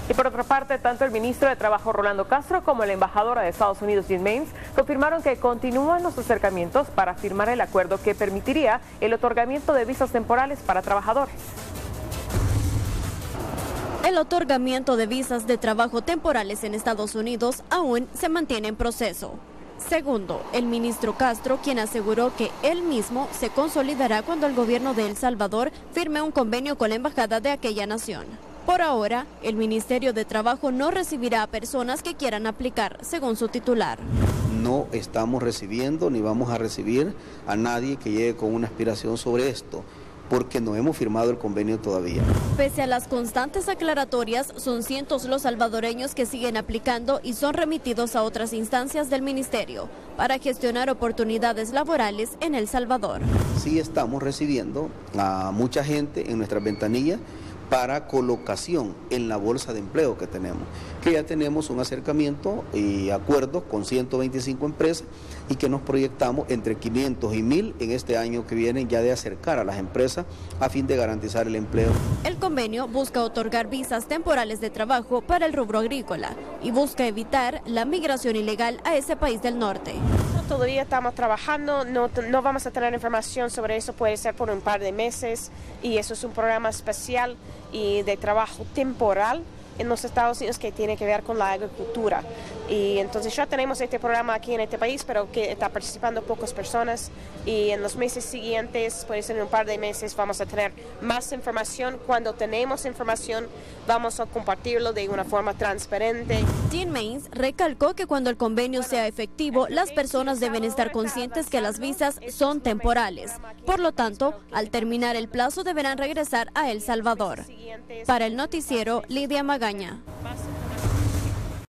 Y por otra parte, tanto el ministro de Trabajo Rolando Castro como la embajadora de Estados Unidos Jean Maynes confirmaron que continúan los acercamientos para firmar el acuerdo que permitiría el otorgamiento de visas temporales para trabajadores. El otorgamiento de visas de trabajo temporales en Estados Unidos aún se mantiene en proceso. Segundo, el ministro Castro, quien aseguró que él mismo se consolidará cuando el gobierno de El Salvador firme un convenio con la embajada de aquella nación. Por ahora, el Ministerio de Trabajo no recibirá a personas que quieran aplicar, según su titular. No estamos recibiendo ni vamos a recibir a nadie que llegue con una aspiración sobre esto, porque no hemos firmado el convenio todavía. Pese a las constantes aclaratorias, son cientos los salvadoreños que siguen aplicando y son remitidos a otras instancias del ministerio para gestionar oportunidades laborales en El Salvador. Sí estamos recibiendo a mucha gente en nuestras ventanillas para colocación en la bolsa de empleo que tenemos, que ya tenemos un acercamiento y acuerdos con 125 empresas y que nos proyectamos entre 500 y 1000 en este año que viene ya de acercar a las empresas a fin de garantizar el empleo. El convenio busca otorgar visas temporales de trabajo para el rubro agrícola y busca evitar la migración ilegal a ese país del norte. Todavía estamos trabajando, no vamos a tener información sobre eso, puede ser por un par de meses, y eso es un programa especial y de trabajo temporal en los Estados Unidos que tiene que ver con la agricultura. Y entonces ya tenemos este programa aquí en este país, pero que está participando pocas personas, y en los meses siguientes, puede ser en un par de meses, vamos a tener más información. Cuando tenemos información, vamos a compartirlo de una forma transparente. Jean Maynes recalcó que cuando el convenio sea efectivo, las personas deben estar conscientes que las visas son temporales. Por lo tanto, al terminar el plazo deberán regresar a El Salvador. Para el noticiero, Lidia Magaña.